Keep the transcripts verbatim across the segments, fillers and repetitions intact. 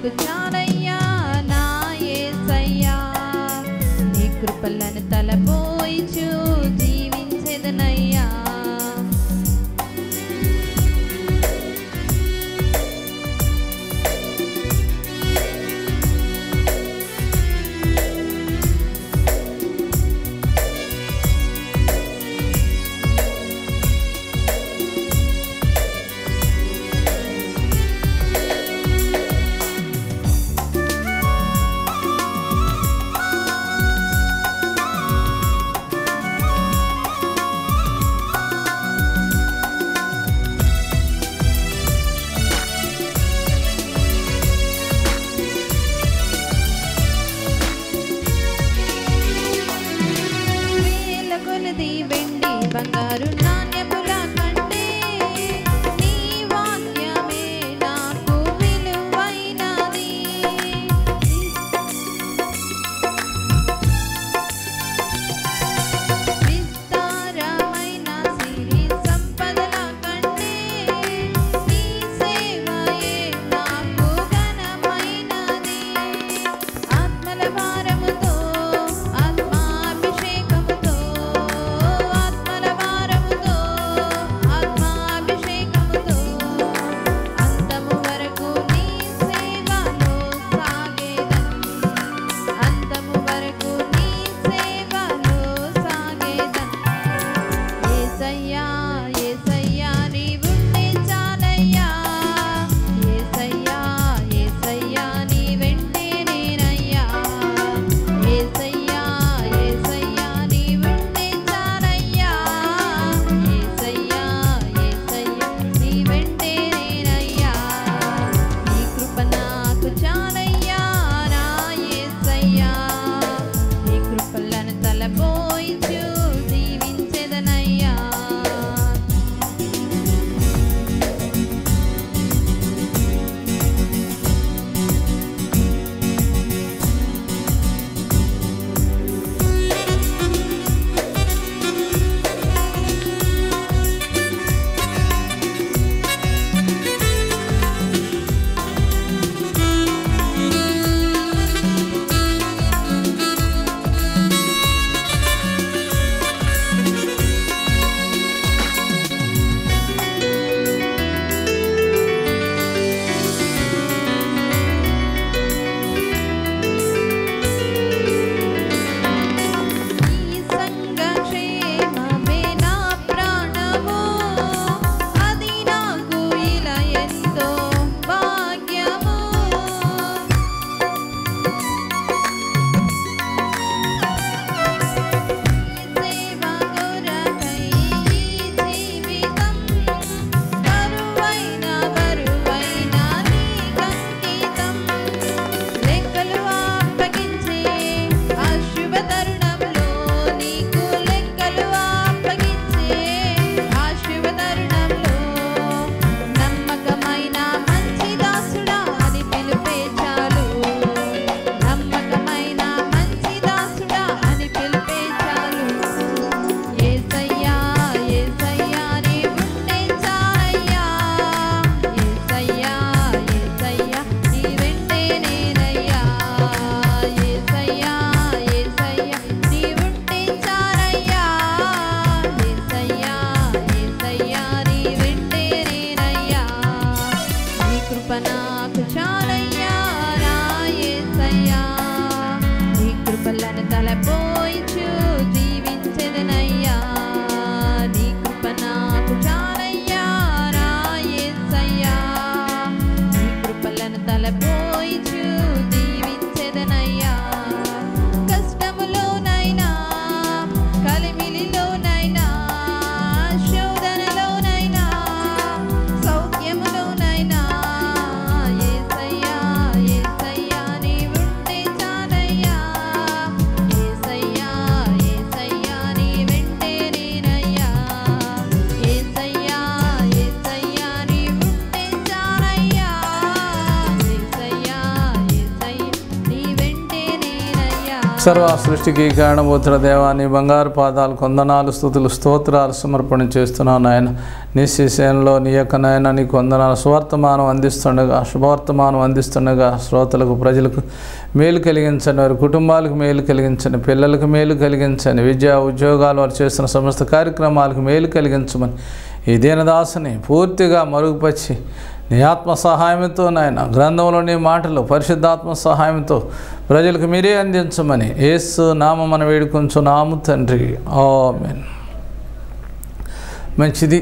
నాకు చాలయ్యా నా యేసయ్యా నీ కృపలను తలపోయిచు జీవించెదనయ్యా సర్వ సృష్టికి కారణభూతుడ దేవా, నీ బంగారు పాదాలు కొందనాలు స్తుతులు స్తోత్రాలు సమర్పణ చేస్తున్నావు నాయన. నీ శిశయంలో నీ యొక్క నాయన నీ కొందనాలు సువర్తమానం అందిస్తుండగా శుభవర్తమానం అందిస్తుండగా శ్రోతలకు ప్రజలకు మేలు కలిగించండి, వారి కుటుంబాలకు మేలు కలిగించండి, పిల్లలకు మేలు కలిగించండి, విద్యా ఉద్యోగాలు వారు చేస్తున్న సమస్త కార్యక్రమాలకు మేలు కలిగించమని ఈ దీనదాసుని పూర్తిగా మరుగుపరిచి నీ ఆత్మ సహాయంతో నాయన గ్రంథంలోని మాటలు పరిశుద్ధాత్మ సహాయంతో ప్రజలకు మీరే అందించమని యేసు నామమున వేడుకొంచున్నాము తండ్రి, ఆమేన్. మంచిది.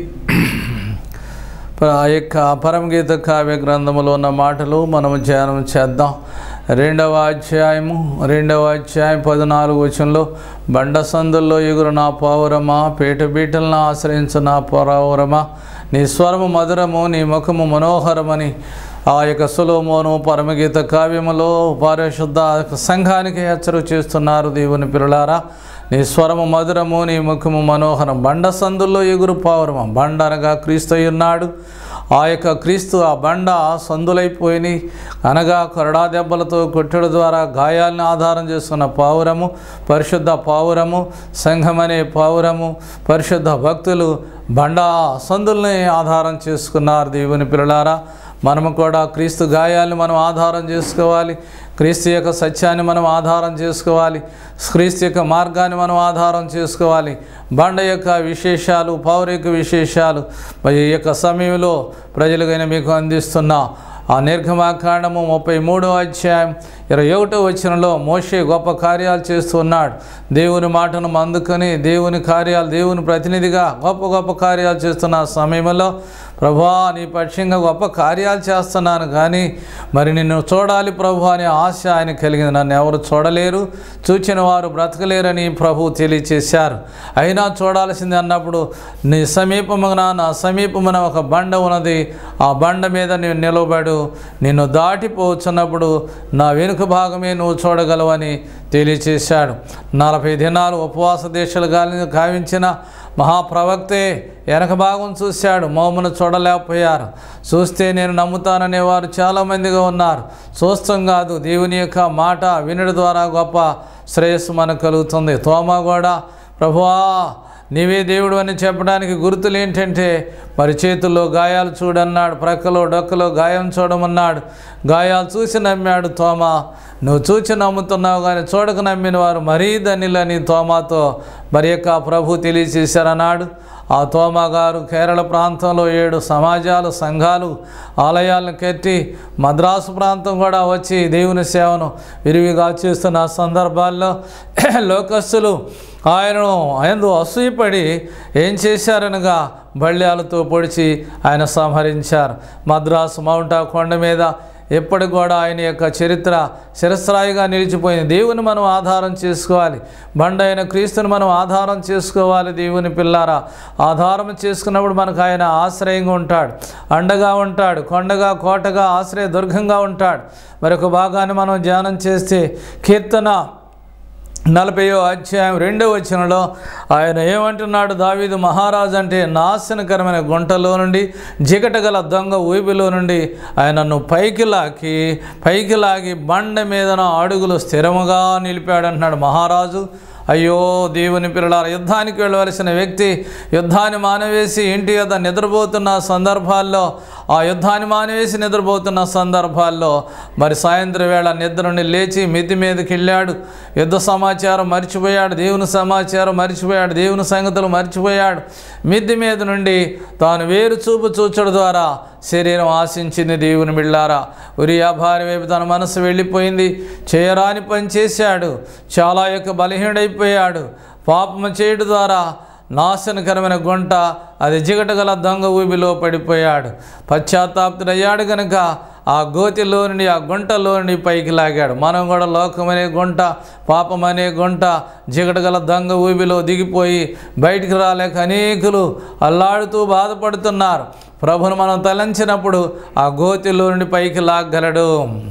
ఆ యొక్క పరమగీత కావ్య గ్రంథములో ఉన్న మాటలు మనము ధ్యానం చేద్దాం. రెండవ అధ్యాయము రెండవ అధ్యాయం పద్నాలుగు వచనంలో, బండ సందుల్లో ఎగురు నా పావురమా, పీట బీటలను ఆశ్రయించు నా పావురమా, నీ స్వరము మధురము, నీ ముఖము మనోహరమని ఆ యొక్క సొలొమోను పరమగీత కావ్యములో పరిశుద్ధ సంఘానికి హెచ్చరిక చేస్తున్నారు. దేవుని పిల్లలారా, నీ స్వరము మధురము, నీ ముఖము మనోహరం. బండ సందుల్లో ఎగురు పావురమా, బండ అనగా క్రీస్తు ఉన్నాడు. ఆ యొక్క క్రీస్తు ఆ బండ సందులైపోయినాయి అనగా కొరడా దెబ్బలతో కొట్టుడు ద్వారా గాయాలను ఆధారం చేసుకున్న పావురము, పరిశుద్ధ పావురము, సంఘమనే పావురము, పరిశుద్ధ భక్తులు బండ సందుల్ని ఆధారం చేసుకున్నారు. దేవుని పిల్లలారా, మనము కూడా క్రీస్తు గాయాలను మనం ఆధారం చేసుకోవాలి, క్రీస్తు యొక్క సత్యాన్ని మనం ఆధారం చేసుకోవాలి, క్రీస్తు యొక్క మార్గాన్ని మనం ఆధారం చేసుకోవాలి. బండ యొక్క విశేషాలు, పౌర యొక్క విశేషాలు ఈ యొక్క సమయంలో ప్రజలుగైన మీకు అందిస్తున్నా. ఆ నిర్గమాకాండము ముప్పై మూడో అధ్యాయం ఇరవై ఒకటో వచనంలో మోషే గొప్ప కార్యాలు చేస్తున్నాడు. దేవుని మాటను అందుకొని దేవుని కార్యాలు, దేవుని ప్రతినిధిగా గొప్ప గొప్ప కార్యాలు చేస్తున్న సమయంలో, ప్రభువా నీ పక్షంగా గొప్ప కార్యాలు చేస్తున్నాను కానీ మరి నిన్ను చూడాలి ప్రభు అనే ఆశ ఆయన కలిగింది. నన్ను ఎవరు చూడలేరు, చూచిన వారు బ్రతకలేరని ప్రభు తెలియచేశారు. అయినా చూడాల్సింది అన్నప్పుడు నీ సమీపమున నా సమీపమున ఒక బండ ఉన్నది, ఆ బండ మీద నేను నిలబడు, నిన్ను దాటిపోవచ్చున్నప్పుడు నా వెనుక భాగమే నువ్వు చూడగలవని తెలియచేశాడు. నలభై దినాలు ఉపవాస దీక్షలు గాలిని గావించిన మహాప్రవక్తే వెనక భాగం చూశాడు, మోమును చూడలేకపోయారు. చూస్తే నేను నమ్ముతాననే వారు చాలామందిగా ఉన్నారు. చూస్తాం కాదు, దేవుని యొక్క మాట వినడం ద్వారా గొప్ప శ్రేయస్సు మనకు కలుగుతుంది. తోమా కూడా ప్రభువా నీవే దేవుడు అని చెప్పడానికి గుర్తులు ఏంటంటే మరి చేతుల్లో గాయాలు చూడన్నాడు, ప్రక్కలో డొక్కలో గాయం చూడమన్నాడు. గాయాలు చూసి నమ్మాడు తోమా. నువ్వు చూచి నమ్ముతున్నావు కానీ చూడక నమ్మిన వారు మరీ ధన్యులని తోమాతో మరి యొక్క ప్రభు తెలియచేశారన్నాడు. ఆ తోమా గారు కేరళ ప్రాంతంలో ఏడు సమాజాలు, సంఘాలు, ఆలయాలను కట్టి మద్రాసు ప్రాంతం కూడా వచ్చి దేవుని సేవను విరివిగా చేస్తున్న సందర్భాల్లో లోకస్తులు ఆయనను ఆయన అసూయపడి ఏం చేశారనగా బళ్యాలతో పొడిచి ఆయన సంహరించారు. మద్రాసు మౌంటా కొండ మీద ఎప్పటికి కూడా ఆయన యొక్క చరిత్ర శిరస్రాయిగా నిలిచిపోయింది. దేవుని మనం ఆధారం చేసుకోవాలి, బండ అయిన క్రీస్తుని మనం ఆధారం చేసుకోవాలి. దేవుని పిల్లారా, ఆధారం చేసుకున్నప్పుడు మనకు ఆయన ఆశ్రయంగా ఉంటాడు, అండగా ఉంటాడు, కొండగా కోటగా ఆశ్రయ దుర్గంగా ఉంటాడు. మరొక భాగాన్ని మనం ధ్యానం చేస్తే కీర్తన నలభైయో అధ్యాయం రెండో వచనంలో ఆయన ఏమంటున్నాడు, దావీదు మహారాజు అంటే నాశనకరమైన గుంటలో నుండి, జిగటగల దొంగ ఊపిలో నుండి ఆయన నన్ను పైకి లాగి పైకి లాగి బండ మీదన అడుగులు స్థిరముగా నిలిపాడు అంటున్నాడు మహారాజు. అయ్యో దేవుని పిల్లలారా, యుద్ధానికి వెళ్ళవలసిన వ్యక్తి యుద్ధాన్ని మానవేసి ఇంటి యొద్ద నిద్రపోతున్న సందర్భాల్లో, ఆ యుద్ధాన్ని మానవేసి నిద్రపోతున్న సందర్భాల్లో మరి సాయంత్రం వేళ నిద్ర నుండి లేచి మిద్ది మీదకి వెళ్ళాడు. యుద్ధ సమాచారం మర్చిపోయాడు, దేవుని సమాచారం మర్చిపోయాడు, దేవుని సంగతులు మర్చిపోయాడు. మిద్ది మీద నుండి తాను వేరు చూపు చూచడం ద్వారా శరీరం ఆశించింది. దేవుని బిళ్ళారా, ఉరియా భార్య వైపు తన మనసు వెళ్ళిపోయింది, చేయరాని పని చేశాడు, చాలా యొక్క బలహీనుడైపోయాడు. పాపము చేయడం ద్వారా నాశనకరమైన గుంట, అది జిగటగల దొంగ ఊబిలో పడిపోయాడు. పశ్చాత్తాపుడయ్యాడు కనుక ఆ గోతిలో నుండి, ఆ గుంటలో నుండి పైకి లాగాడు. మనం కూడా లోకమనే గుంట, పాపమనే గుంట, జిగటగల దొంగ ఊబిలో దిగిపోయి బయటికి రాలేక అనేకులు అల్లాడుతూ బాధపడుతున్నారు. ప్రభును మనం తలంచినప్పుడు ఆ గోతిలో నుండి పైకి లాగలడు,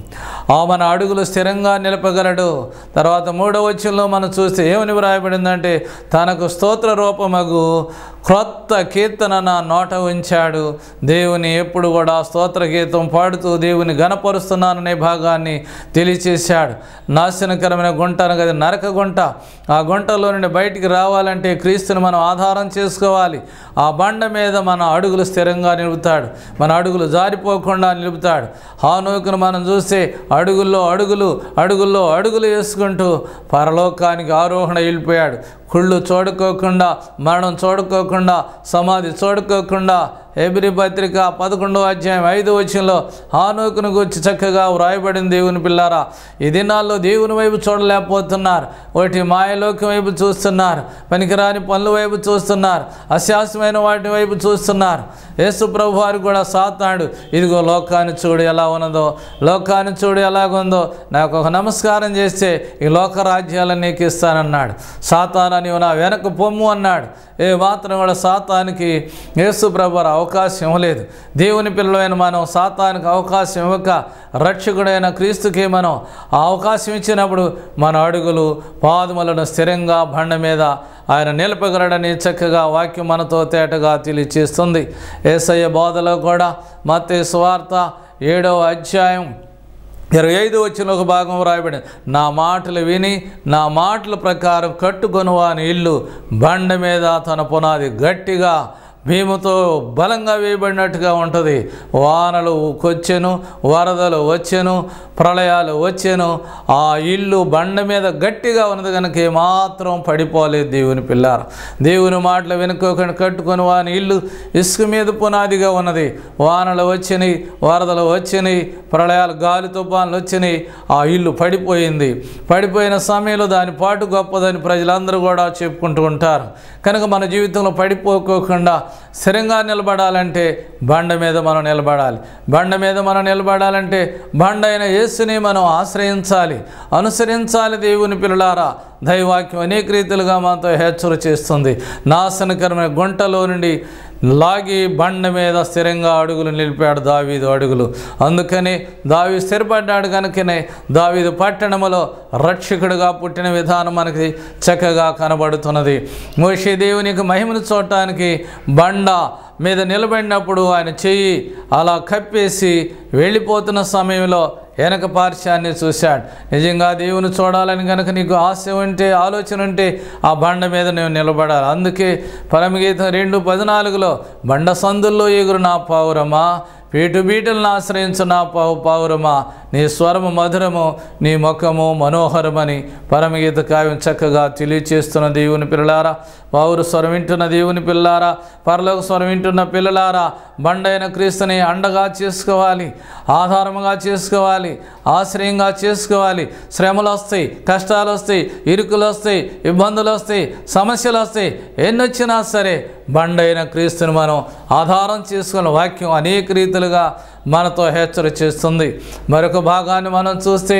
ఆ మన అడుగులు స్థిరంగా నిలపగలడు. తర్వాత మూడవ వచనంలో మనం చూస్తే ఏమని వ్రాయబడిందంటే, తనకు స్తోత్ర రూపమగు క్రొత్త కీర్తన నా నోట ఉంచాడు. దేవుని ఎప్పుడు కూడా స్తోత్ర గీతం పాడుతూ దేవుని ఘనపరుస్తున్నాననే భాగాన్ని తెలియచేశాడు. నాశనకరమైన గుంట అనగా నరక గుంట, ఆ గుంటలో నుండి బయటికి రావాలంటే క్రీస్తుని మనం ఆధారం చేసుకోవాలి. ఆ బండ మీద మన అడుగులు స్థిరంగా నిలుపుతాడు, మన అడుగులు జారిపోకుండా నిలుపుతాడు. హానోకును మనం చూస్తే అడుగుల్లో అడుగులు అడుగుల్లో అడుగులు వేసుకుంటూ పరలోకానికి ఆరోహణ వెళ్ళిపోయాడు. కుళ్ళు చూడుకోకుండా, మరణం చూడుకోకుండా, సమాధి చూడుకోకుండా. హెబ్రీ పత్రిక పదకొండవ అధ్యాయం ఐదో వచనంలో హానోకును గురించి చక్కగా వ్రాయబడింది. దేవుని పిల్లారా, ఈ దినాల్లో దేవుని వైపు చూడలేకపోతున్నారు, ఒకటి మాయలోకి వైపు చూస్తున్నారు, పనికిరాని పనుల వైపు చూస్తున్నారు, అశాస్త్రమైన వాటి వైపు చూస్తున్నారు. యేసు ప్రభు వారు కూడా సాతాడు, ఇదిగో లోకాన్ని చూడు ఎలా ఉన్నదో, లోకాన్ని చూడు ఎలాగుందో, నాకు ఒక నమస్కారం చేస్తే ఈ లోక రాజ్యాలను నీకు ఇస్తానన్నాడు. సాతాను నీవు నా వెనక పొమ్ము అన్నాడు. ఏ మాత్రం కూడా సాతానికి యేసు ప్రభు వారు అవకాశం ఇవ్వలేదు. దేవుని పిల్లలైన మనం సాతానికి అవకాశం ఇవ్వక రక్షకుడైన క్రీస్తుకి మనం ఆ అవకాశం ఇచ్చినప్పుడు మన అడుగులు పాదములను స్థిరంగా బండ మీద ఆయన నిలపగలడని చక్కగా వాక్యం మనతో తేటగా తెలియచేస్తుంది. యేసయ్య బోధలో కూడా మత్తయి సువార్త ఏడవ అధ్యాయం ఇరవై ఐదు వచ్చిన ఒక భాగం రాయబడింది, నా మాటలు విని నా మాటల ప్రకారం కట్టుకొని వాని ఇల్లు బండ మీద తన పునాది గట్టిగా భీముతో బలంగా వేయబడినట్టుగా ఉంటుంది. వానలు వచ్చెను, వరదలు వచ్చెను, ప్రళయాలు వచ్చెను, ఆ ఇల్లు బండ మీద గట్టిగా ఉన్నది కనుక ఏమాత్రం పడిపోలేదు. దేవుని పిల్లారు, దేవుని మాటలు వెనుకోకుండా కట్టుకొని వాని ఇల్లు ఇసుక మీద పునాదిగా ఉన్నది. వానలు వచ్చినాయి, వరదలు వచ్చినాయి, ప్రళయాలు గాలి తుఫాన్లు వచ్చినాయి, ఆ ఇల్లు పడిపోయింది. పడిపోయిన సమయంలో దాని పాటు గొప్పదని ప్రజలందరూ కూడా చెప్పుకుంటూ ఉంటారు. కనుక మన జీవితంలో పడిపోకోకుండా స్థిరంగా నిలబడాలంటే బండ మీద మనం నిలబడాలి. బండ మీద మనం నిలబడాలంటే బండ అయిన యేసుని మనం ఆశ్రయించాలి, అనుసరించాలి. దేవుని పిల్లలారా, దైవాక్యం అనేక రీతిలుగా మనతో హెచ్చరిక చేస్తుంది. నాశనకరమైన గుంటలో నుండి లాగి బండ మీద స్థిరంగా అడుగులు నిలిపాడు దావీదు అడుగులు. అందుకని దావీదు స్థిరపడ్డాడు కనుకనే దావీదు పట్టణములో రక్షకుడిగా పుట్టిన విధానం మనకి చక్కగా కనబడుతున్నది. మోషే దేవునికి మహిమను చూడటానికి బండ మీద నిలబడినప్పుడు ఆయన చెయ్యి అలా కప్పేసి వెళ్ళిపోతున్న సమయంలో వెనక పార్శ్వాన్ని చూశాడు. నిజంగా దేవుని చూడాలని కనుక నీకు ఆశ ఉంటే, ఆలోచన ఉంటే ఆ బండ మీద నువ్వు నిలబడాలి. అందుకే పరమగీతం రెండు పద్నాలుగులో బండ సందుల్లో ఎగురు నా పావురమా, పీటు బీటలను ఆశ్రయించు నా పావు పావురమా, నీ స్వరము మధురము, నీ ముఖము మనోహరమని పరమగీత కావ్యం చక్కగా తెలియచేస్తున్న దేవుని పిల్లలారా, పౌరు స్వరం వింటున్న దేవుని పిల్లారా, పరలోక స్వరం వింటున్న పిల్లలారా, బండైన క్రీస్తుని అండగా చేసుకోవాలి, ఆధారముగా చేసుకోవాలి, ఆశ్రయంగా చేసుకోవాలి. శ్రమలు వస్తాయి, కష్టాలు వస్తాయి, ఇరుకులు వస్తాయి, ఇబ్బందులు వస్తాయి, సమస్యలు వస్తాయి. ఎన్ని వచ్చినా సరే బండైన క్రీస్తుని మనం ఆధారం చేసుకున్న వాక్యం అనేక రీతులుగా మనతో హెచ్చరిక చేస్తుంది. మరొక భాగాన్ని మనం చూస్తే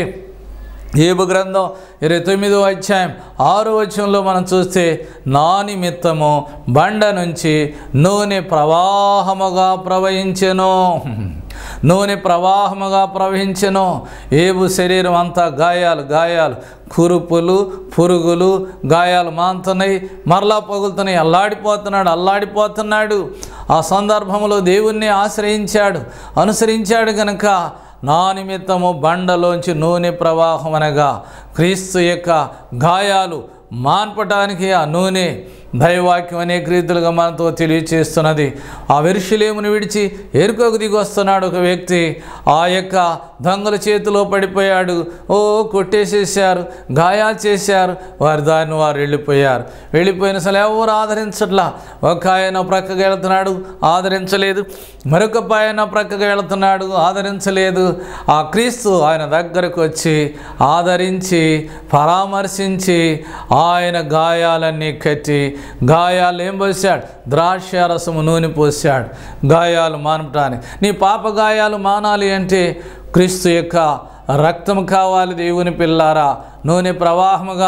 యోబు గ్రంథం ఇరవై తొమ్మిదో అధ్యాయం ఆరో వచనంలో మనం చూస్తే, నా నిమిత్తము బండ నుంచి నూనె ప్రవాహముగా ప్రవహించెను, నూనె ప్రవాహముగా ప్రవహించెను. యోబు శరీరం అంతా గాయాలు గాయాలు, కురుపులు, పురుగులు, గాయాలు మాంతున్నాయి, మరలా పగులుతున్నాయి, అల్లాడిపోతున్నాడు అల్లాడిపోతున్నాడు ఆ సందర్భంలో దేవుణ్ణి ఆశ్రయించాడు, అనుసరించాడు కనుక నా నిమిత్తము బండలోంచి నూనె ప్రవాహం అనగా క్రీస్తు యొక్క గాయాలు మాన్పటానికి ఆ నూనె దైవాక్యం అనేక రీతులుగా మనతో తెలియచేస్తున్నది. ఆ యెరూషలేమును విడిచి ఎరుకోకు దిగి వస్తున్నాడు ఒక వ్యక్తి. ఆ యొక్క దొంగల చేతిలో పడిపోయాడు. ఓ కొట్టేసేసారు, గాయాలు చేశారు, వారి దారిని వారు వెళ్ళిపోయారు. వెళ్ళిపోయిన అసలు ఎవరు ఆదరించట్లా. ఒక ఆయన ప్రక్కగా వెళుతున్నాడు, ఆదరించలేదు. మరొక ఆయన ప్రక్కగా వెళుతున్నాడు, ఆదరించలేదు. ఆ క్రీస్తు ఆయన దగ్గరకు వచ్చి ఆదరించి పరామర్శించి ఆయన గాయాలన్నీ కట్టి, గాయాలు ఏం పోసాడు? ద్రాక్ష రసము నూనె పోసాడు గాయాలు మానటానికి. నీ పాప గాయాలు మానాలి అంటే క్రీస్తు యొక్క రక్తం కావాలి. దేవుని పిల్లారా, నూనె ప్రవాహముగా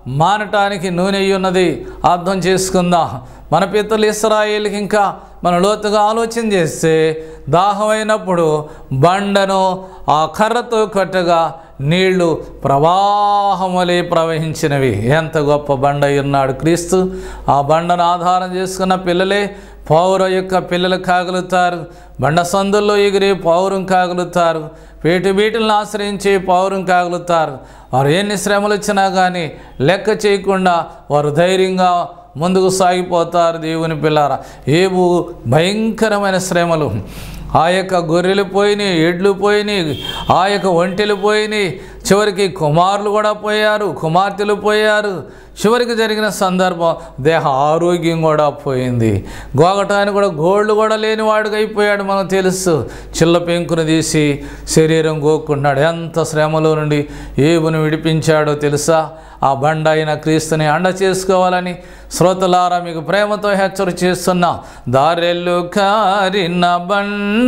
మానటానికి నూనె ఉన్నది. అర్థం చేసుకుందాం. మన పితరులు ఇశ్రాయేలుకి ఇంకా మనం లోతుగా ఆలోచన చేస్తే దాహమైనప్పుడు బండను ఆ కర్రతో కట్టగా నీళ్లు ప్రవాహములే ప్రవహించినవి. ఎంత గొప్ప బండ ఉన్నాడు క్రీస్తు. ఆ బండను ఆధారం చేసుకున్న పిల్లలే పౌర యొక్క పిల్లలు కాగలుగుతారు. బండ సందుల్లో ఎగిరే పౌరం కాగలుగుతారు. పేటు బీటులను ఆశ్రయించే పౌరం కాగలుగుతారు. వారు ఎన్ని శ్రమలు వచ్చినా కానీ లెక్క చేయకుండా వారు ధైర్యంగా ముందుకు సాగిపోతారు. దేవుని పిల్లారా, ఏవు భయంకరమైన శ్రమలు. ఆ యొక్క గొర్రెలు పోయినాయి, ఎడ్లు పోయినాయి, ఆ యొక్క ఒంటెలు పోయినాయి, చివరికి కుమారులు కూడా పోయారు, కుమార్తెలు పోయారు. చివరికి జరిగిన సందర్భం దేహ ఆరోగ్యం కూడా పోయింది. గోగటానికి కూడా గోళ్ళు కూడా లేనివాడుగా అయిపోయాడు. మనకు తెలుసు. చిల్ల పెంకును తీసి శరీరం గోక్కున్నాడు. ఎంత శ్రమలో నుండి ఏబును విడిపించాడో తెలుసా? ఆ బండ అయిన క్రీస్తుని అండ చేసుకోవాలని శ్రోతలారా మీకు ప్రేమతో హెచ్చరిక చేస్తున్నా. దారెల్లు కారిన బండ,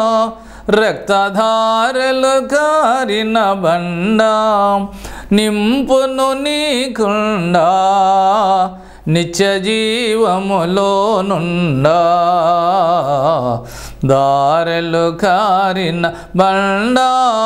రక్తధారలు కారిన బండ, నింపును నీకుండా నిత్య జీవములో నుండా. దారెలు కారిన బండ,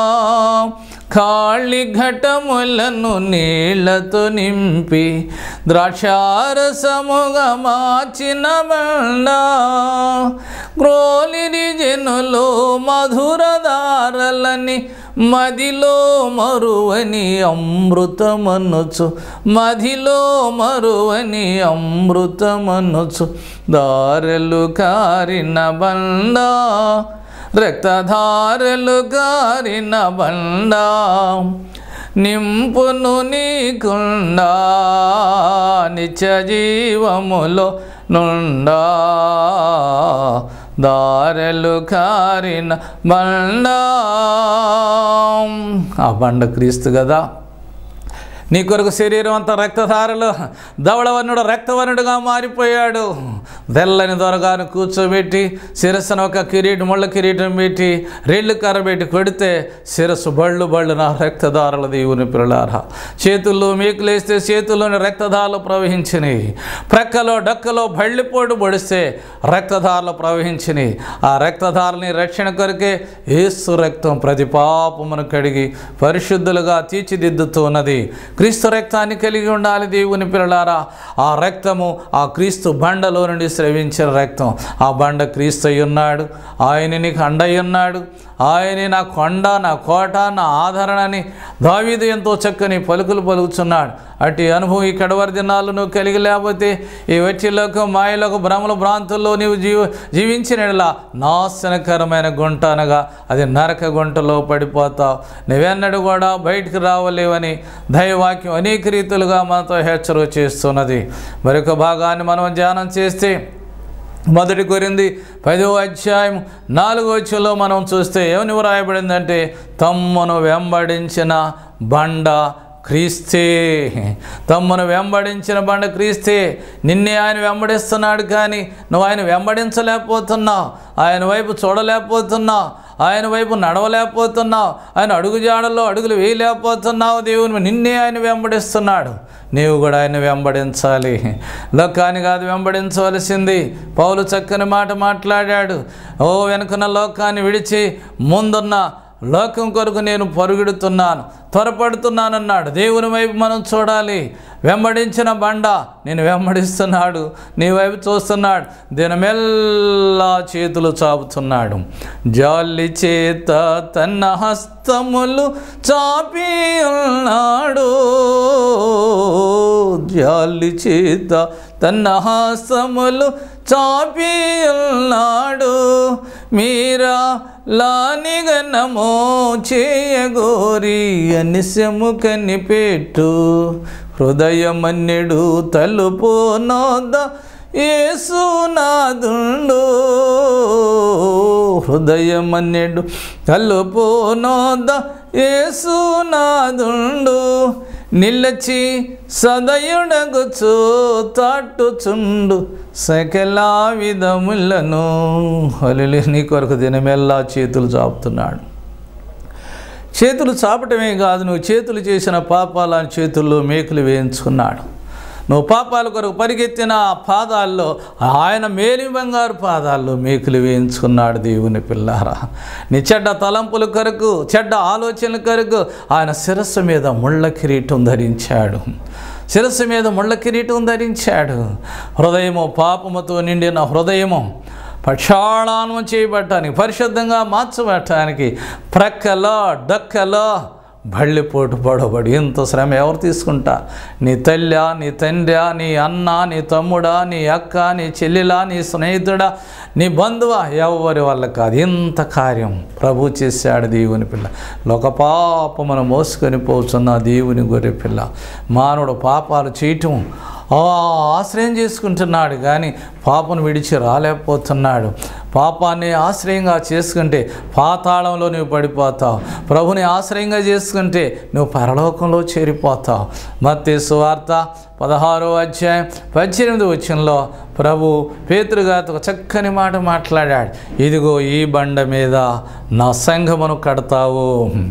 ఖాళీ ఘటములను నీళ్లతో నింపి ద్రాక్షారసముగా మార్చిన బండ, గ్రోలిని జనులు మధురధారలని మదిలో మరువని అమృతమనుచు, మదిలో మరువని అమృతమనుచు. దారెలు కారిన బండ, రక్తధారలు కారిన బండ, నింపును నీకుండా నిత్య జీవములో నుండా. దారెలు కారిన బండ. ఆ బండ క్రీస్తు కదా. నీ కొరకు శరీరం అంతా రక్తధారలు, ధవళవర్ణుడు రక్తవర్ణుడుగా మారిపోయాడు. తెల్లని దొరగాను కూర్చోబెట్టి శిరస్సును ఒక కిరీటం, ముళ్ళ కిరీటం పెట్టి రెళ్ళు కర్ర పెట్టి కొడితే శిరస్సు బళ్ళు బళ్ళు నా రక్తధారల దేవుని పిల్లలారా. చేతుల్లో మేకులేస్తే చేతుల్లోని రక్తధారలు ప్రవహించినాయి. ప్రక్కలో డక్కలో బళ్ళిపోటు పొడిస్తే రక్తధారలు ప్రవహించినాయి. ఆ రక్తధారని రక్షణ కొరకే యేసు రక్తం ప్రతి పాపమును కడిగి పరిశుద్ధులుగా తీర్చిదిద్దుతున్నది. క్రీస్తు రక్తాన్ని కలిగి ఉండాలి దేవుని పిల్లలారా. ఆ రక్తము ఆ క్రీస్తు బండలో నుండి స్రవించిన రక్తం. ఆ బండ క్రీస్తు అయి ఉన్నాడు. ఆయన నీకు అండయి ఉన్నాడు. ఆయనే నా కొండ, నా కోట, నా ఆదరణ అని దావీదు ఎంతో చక్కని పలుకులు పలుకుతున్నాడు. అటు అనుభవం ఈ కడవరి దినాలు నువ్వు కలిగి లేకపోతే ఈ వచ్చిలోకి మాయలకు భ్రమల భ్రాంతుల్లో నీవు జీవ జీవించినలా నాశనకరమైన గుంట అనగా అది నరక గుంటలో పడిపోతావు. నువ్వెన్నడూ కూడా బయటికి రావలేవని దైవవాక్యం అనేక రీతులుగా మనతో హెచ్చరిక చేస్తున్నది. మరొక భాగాన్ని మనం ధ్యానం చేస్తే మొదటి కొరింథీ పదవ అధ్యాయం నాలుగో వచనంలో మనం చూస్తే ఏమని వ్రాయబడిందంటే, తమ్మును వెంబడించిన బండ క్రీస్తే. తమ్మును వెంబడించిన బండ క్రీస్తే. నిన్నే ఆయన వెంబడిస్తున్నాడు, కానీ నువ్వు ఆయన వెంబడించలేకపోతున్నావు, ఆయన వైపు చూడలేకపోతున్నావు, ఆయన వైపు నడవలేకపోతున్నావు, ఆయన అడుగుజాడల్లో అడుగులు వేయలేకపోతున్నావు. దేవుని నిన్నే ఆయన వెంబడిస్తున్నాడు. నీవు కూడా ఆయన వెంబడించాలి. లోకాన్ని కాదు వెంబడించవలసింది. పౌలు చక్కని మాట మాట్లాడాడు. ఓ వెనుకన్న లోకాన్ని విడిచి ముందున్న లోకం కొరకు నేను పరుగెడుతున్నాను, త్వరపడుతున్నానన్నాడు. దేవుని వైపు మనం చూడాలి. వెంబడించిన బండ నేను వెంబడిస్తున్నాడు, నీ వైపు చూస్తున్నాడు. దినమెల్లా చేతులు చాపుతున్నాడు. జాలి చేత తన హస్తములు చాపి ఉన్నాడు. జాలి చేత తన హస్తములు చాపి ఉన్నాడు. మీరా లానిగనమో చేయగోరి అనిశము కనిపెట్టు. హృదయమన్నెడు తలుపు నోద యేసునాథుండు. హృదయమన్నెడు తలుపు నోద యేసునాథుండు. నిలచి సదయుడగుచు తాటుచుండు సకల విధములను. హల్లెలూయా. నీ కొరకు దినమెల్లా చేతులు చాపుతున్నాడు. చేతులు చాపటమే కాదు, నువ్వు చేతులు చేసిన పాపాలను చేతుల్లో మేకులు వేయించుకున్నాడు. నువ్వు పాపాల కొరకు పరిగెత్తిన పాదాల్లో ఆయన మేలి బంగారు పాదాల్లో మేకులు వేయించుకున్నాడు. దేవుని పిల్లారా, నీ చెడ్డ తలంపుల కొరకు, చెడ్డ ఆలోచనల కొరకు ఆయన శిరస్సు మీద ముళ్ళ కిరీటం ధరించాడు. శిరస్సు మీద ముళ్ళ కిరీటం ధరించాడు. హృదయము పాపముతో నిండిన హృదయము ప్రక్షాళనం చేయబడటానికి, పరిశుద్ధంగా మార్చబడటానికి ప్రక్కలో డక్కలో బళ్ళిపోటు పడబడి ఎంత శ్రమ ఎవరు తీసుకుంటా? నీ తల్లి, నీ తండ్రి, నీ అన్న, నీ తమ్ముడా, నీ అక్క, నీ చెల్లెలా, నీ స్నేహితుడా, నీ బంధువా, ఎవరి వల్ల కాదు. ఇంత కార్యం ప్రభు చేశాడు. దేవుని పిల్ల లోక పాపమును మోసుకొని పోతున్న దేవుని గొర్రె పిల్ల. మానవుడు పాపాలు చేయటం ఆశ్రయం చేసుకుంటున్నాడు, కానీ పాపను విడిచి రాలేకపోతున్నాడు. పాపాన్ని ఆశ్రయంగా చేసుకుంటే పాతాళంలో నువ్వు పడిపోతావు. ప్రభుని ఆశ్రయంగా చేసుకుంటే నువ్వు పరలోకంలో చేరిపోతావు. మత్తయి సువార్త పదహారో అధ్యాయం పద్దెనిమిది వచనంలో ప్రభు పేతురు గారితో ఒక చక్కని మాట మాట్లాడాడు. ఇదిగో ఈ బండ మీద నా సంఘమును కడతావు.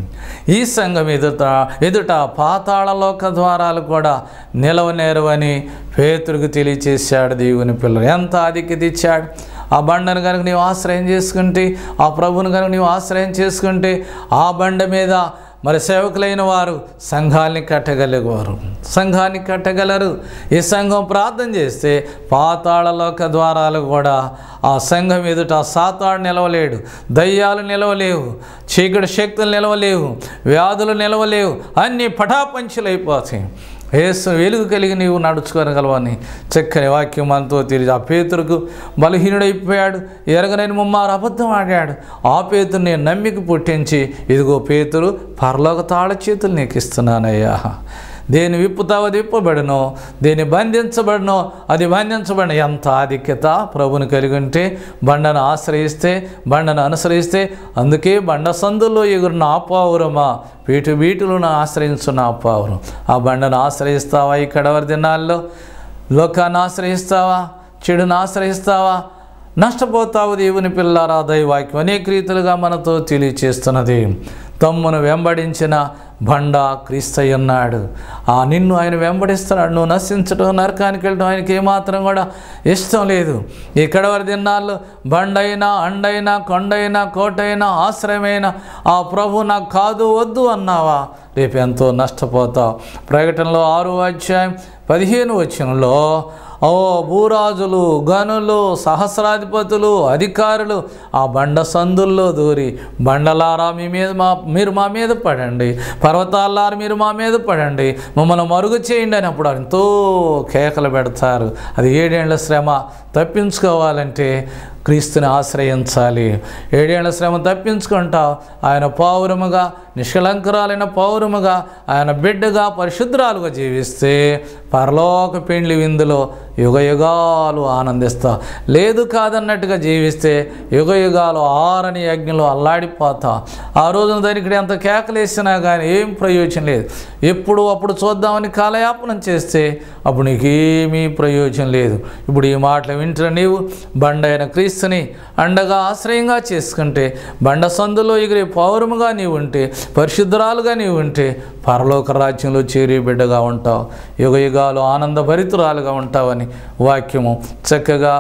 ఈ సంఘం ఎదుట ఎదుట పాతాళలోక ద్వారాలు కూడా నిలవనేరవని పేతురుకు తెలియచేశాడు. దేవుని పిల్లలు ఎంత ఆధిక్యత ఇచ్చాడు. ఆ బండను కనుక నీవు ఆశ్రయం చేసుకుంటే, ఆ ప్రభువును కనుక నీవు ఆశ్రయం చేసుకుంటే, ఆ బండ మీద మరి సేవకులైన వారు సంఘాన్ని కట్టగలిగేవారు, సంఘాన్ని కట్టగలరు. ఈ సంఘం ప్రార్థన చేస్తే పాతాళలోక ద్వారాలు కూడా ఆ సంఘం ఎదుట సాతాడు నిలవలేడు, దయ్యాలు నిలవలేవు, చీకటి శక్తులు నిలవలేవు, వ్యాధులు నిలవలేవు, అన్నీ పటాపంచులైపోతాయి. యేసు వెలుగు కలిగి నీవు నడుచుకోగలవని చక్కని వాక్యం మనతో తెలియదు. ఆ పేతురుకు బలహీనుడైపోయాడు, ఎరగనని ముమ్మారు అబద్ధం ఆడాడు. ఆ పేతురుని నమ్మిక పుట్టించి, ఇదిగో పేతురు పరలోక తాళ చేతులు నీకు ఇస్తున్నానయ్యా, దేని విప్పుతావు అది విప్పబడను, దేని బంధించబడనో అది బంధించబడిన. ఎంత ఆధిక్యత ప్రభుని కలిగి ఉంటే, బండను ఆశ్రయిస్తే, బండను అనుసరిస్తే. అందుకే బండ సందుల్లో ఎగురున్న ఆపావురమా, వీటు వీటులను ఆశ్రయించున్న ఆపావురం. ఆ బండను ఆశ్రయిస్తావా? ఈ కడవరి దినాల్లో లోకాన్ని ఆశ్రయిస్తావా? చెడును ఆశ్రయిస్తావా? నష్టపోతావు. దేవుని పిల్లారా, దైవాక్యం అనేక రీతులుగా మనతో తెలియచేస్తున్నది. తమ్మును వెంబడించిన బండ క్రీస్తయ్య అన్నాడు. ఆ నిన్ను ఆయన వెంబడిస్తున్నాడు. నువ్వు నశించడం, నరకానికి వెళ్ళడం ఆయనకి ఏమాత్రం కూడా ఇష్టం లేదు. ఈ కడవరి దినాల్లో బండైనా, అండైనా, కొండైనా, కోటైనా, ఆశ్రయమైనా ఆ ప్రభు నాకు కాదు వద్దు అన్నావా, రేపు ఎంతో నష్టపోతావు. ప్రకటనలో ఆరో అధ్యాయం పదిహేను వచనంలో ఓ భూరాజులు, గనులు, సహస్రాధిపతులు, అధికారులు ఆ బండ సందుల్లో దూరి, బండలారా మీ మీద మా మీరు మా మీద పడండి, పర్వతాలారా మీరు మా మీద పడండి, మమ్మల్ని మరుగు చేయండి అని అప్పుడు ఎంతో కేకలు పెడతారు. అది ఏడేళ్ల శ్రమ. తప్పించుకోవాలంటే క్రీస్తుని ఆశ్రయించాలి. ఏడేళ్ల శ్రమ తప్పించుకుంటావు. ఆయన పౌరముగా, నిష్కలంకరాలైన పౌరముగా, ఆయన బిడ్డగా, పరిశుద్ధరాలుగా జీవిస్తే పరలోక పెండ్లి విందులో యుగ యుగాలు ఆనందిస్తా. లేదు కాదన్నట్టుగా జీవిస్తే యుగ యుగాలు ఆరని యజ్ఞంలో అల్లాడిపోతా. ఆ రోజున దానికి ఎంత కేకలేసినా కానీ ఏం ప్రయోజనం లేదు. ఎప్పుడు అప్పుడు చూద్దామని కాలయాపనం చేస్తే అప్పుడు నీకేమీ ప్రయోజనం లేదు. ఇప్పుడు ఈ మాటలు వింటున్న నీవు బండైన క్రీస్తుని అండగా, ఆశ్రయంగా చేసుకుంటే, బండ సందులో ఎగిరే పౌరముగా నీవు ఉంటే, పరిశుద్ధరాలుగా నీవు ఉంటే పరలోక రాజ్యంలో చేరే బిడ్డగా ఉంటావు. యుగ యుగాలు ఆనందభరితురాలుగా ఉంటావని వాక్యము చక్కగా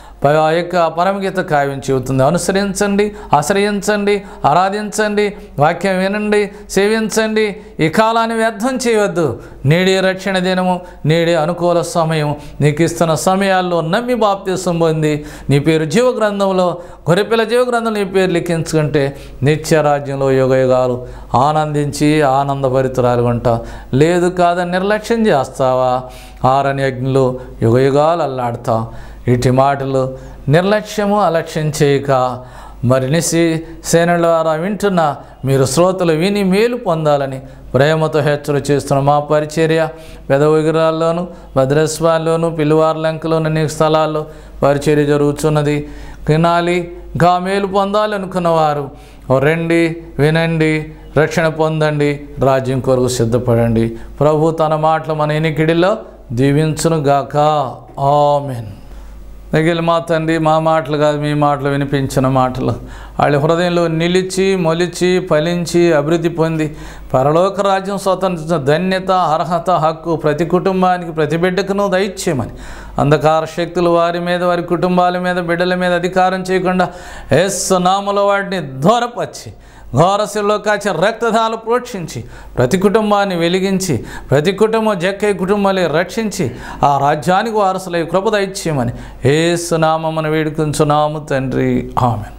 ఆ యొక్క పరమగీత కావ్యం చెబుతుంది. అనుసరించండి, ఆశ్రయించండి, ఆరాధించండి, వాక్యం వినండి, సేవించండి. ఈ కాలాన్ని వ్యర్థం చేయవద్దు. నేడే రక్షణ దినము, నేడే అనుకూల సమయం. నీకు ఇస్తున్న సమయాల్లో నమ్మి బాప్తిసం పొంది నీ పేరు జీవ గ్రంథంలో, గొర్రెపిల్ల జీవ గ్రంథంలో నీ పేరు లిఖించుకుంటే నిత్య రాజ్యంలో యుగ యుగాలు ఆనందించి ఆనందభరితురాలు ఉంటావు. లేదు కాదని నిర్లక్ష్యం చేస్తావా, ఆరని అగ్నిలో యుగ యుగాలు అల్లాడతావు. ఇటు మాటలు నిర్లక్ష్యము, అలక్ష్యం చేయక మరి నిసి సేనల ద్వారా వింటున్న మీరు శ్రోతలు విని మేలు పొందాలని ప్రేమతో హెచ్చరిక చేస్తున్న మా పరిచర్య పెదవిగిరాల్లోను, భద్రస్వాల్లోను, పిల్లివార్లంకలోను అనేక స్థలాల్లో పరిచర్య జరుగుతున్నది. వినాలి, గా మేలు పొందాలనుకున్న వారు రండి, వినండి, రక్షణ పొందండి, రాజ్యం కొరకు సిద్ధపడండి. ప్రభు తన మాటలు మన ఎనికిడిలో దీవించునుగాక. ఆమెన్. దగ్గర మా తండ్రి మా మాటలు కాదు మీ మాటలు వినిపించిన మాటలు వాళ్ళ హృదయంలో నిలిచి మొలిచి ఫలించి అభివృద్ధి పొంది పరలోక రాజ్యం స్వతంత్రించిన ధన్యత అర్హత హక్కు ప్రతి కుటుంబానికి ప్రతి బిడ్డకును దయచేయమని అంధకార శక్తులు వారి మీద వారి కుటుంబాల మీద బిడ్డల మీద అధికారం చేయకుండా యేసు నామములో వాటిని దూరపరిచి ఘోరశిలో కాచి రక్తధాలు ప్రోక్షించి ప్రతి కుటుంబాన్ని వెలిగించి ప్రతి కుటుంబం జక్కై కుటుంబాన్ని రక్షించి ఆ రాజ్యానికి వారసులై కృప దయచేయమని యేసు నామమున వేడుకొంచున్నాము తండ్రి. ఆమేన్.